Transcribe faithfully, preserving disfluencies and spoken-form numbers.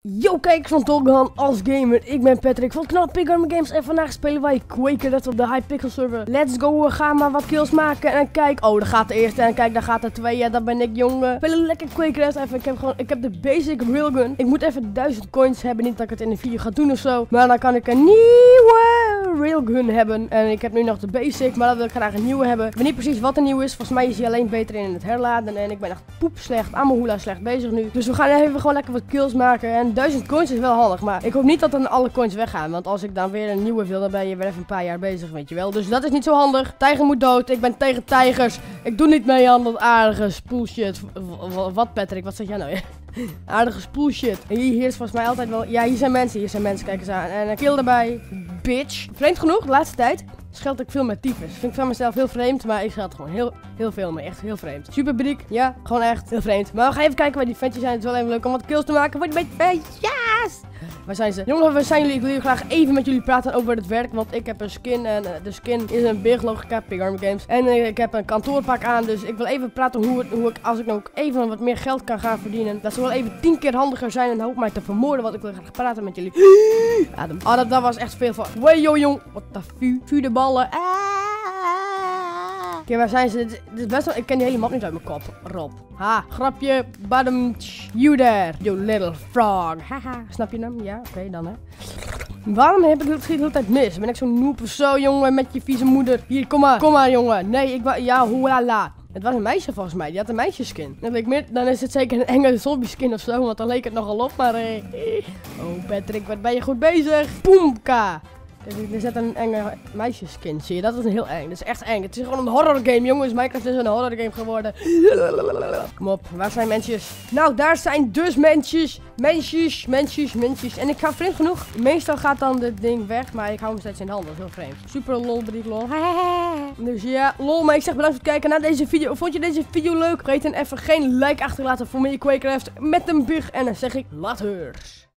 Yo kijkers van Tolgan als gamer, ik ben Patrick van kanaal Pigarmy Games en vandaag spelen wij Quaker op de Hypixel server. Let's go, we gaan maar wat kills maken en kijk, oh daar gaat de eerste en kijk daar gaat de tweede, ja dat ben ik jongen. We spelen lekker Quaker even, ik heb gewoon, ik heb de basic railgun. Ik moet even duizend coins hebben, niet dat ik het in de video ga doen of zo. Maar dan kan ik een nieuwe railgun hebben en ik heb nu nog de basic, maar dan wil ik graag een nieuwe hebben. Ik weet niet precies wat er nieuw is, volgens mij is hij alleen beter in het herladen en ik ben echt poep slecht, Amahula slecht bezig nu. Dus we gaan even gewoon lekker wat kills maken en duizend coins is wel handig, maar ik hoop niet dat dan alle coins weggaan. Want als ik dan weer een nieuwe wil, dan ben je weer even een paar jaar bezig, weet je wel. Dus dat is niet zo handig. Tijger moet dood. Ik ben tegen tijgers. Ik doe niet mee aan dat aardige spoelshit. Wat Patrick, wat zeg jij nou weer? Aardige spoelshit. Hier, hier is volgens mij altijd wel... Ja, hier zijn mensen. Hier zijn mensen. Kijk eens aan. En een kill erbij. Bitch. Vreemd genoeg, de laatste tijd scheld ik veel met tyfus. Vind ik van mezelf heel vreemd, maar ik scheld gewoon heel, heel veel mee. Echt heel vreemd. Super briek. Ja, gewoon echt heel vreemd. Maar we gaan even kijken waar die ventjes zijn. Het is wel even leuk om wat kills te maken voor die ventjes. Waar zijn ze? Jongens, waar zijn jullie? Ik wil hier graag even met jullie praten over het werk. Want ik heb een skin en uh, de skin is een Big Logica Pigarmy Games. En uh, ik heb een kantoorpak aan. Dus ik wil even praten hoe, het, hoe ik, als ik nou ook even wat meer geld kan gaan verdienen. Dat zou wel even tien keer handiger zijn. En dan hoop mij te vermoorden. Want ik wil graag praten met jullie. Adem. Oh, dat, dat was echt veel van. Wey, yo, jong. Wat de fu. Vuur de ballen. Ah. Oké, okay, waar zijn ze? Dit is best wel... Ik ken die hele map niet uit mijn kop. Rob. Ha, grapje. Bottom. You there. You little frog. Haha. Snap je hem? Ja, oké, okay, dan hè. Waarom heb ik het de hele tijd mis? Ben ik zo'n noob of zo, jongen, met je vieze moeder? Hier, kom maar. Kom maar, jongen. Nee, ik wou... Ja, hoela. Het was een meisje volgens mij. Die had een meisjeskin. Dan, leek meer... dan is het zeker een enge zombie skin of zo. Want dan leek het nogal op. Maar... Eh... Oh, Patrick, wat ben je goed bezig? Poemka. Er zit een enge meisjeskin, zie je? Dat is een heel eng. Dat is echt eng. Het is gewoon een horror game, jongens. Minecraft is een horror game geworden. Kom op, waar zijn mensjes? Nou, daar zijn dus mensjes. Mensjes, mensjes, mensjes. En ik ga vreemd genoeg. Meestal gaat dan dit ding weg, maar ik hou hem steeds in de hand. Dat is heel vreemd. Super lol, brief lol. Dus ja, lol. Maar ik zeg bedankt voor het kijken naar deze video. Vond je deze video leuk? Vergeet dan even geen like achter te laten voor meer Quaker met een bug. En dan zeg ik laters.